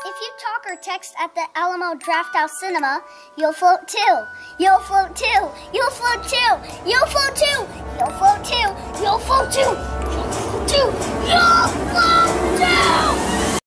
If you talk or text at the Alamo Drafthouse Cinema, you'll float too. You'll float too. You'll float too. You'll float too. You'll float too. You'll float too.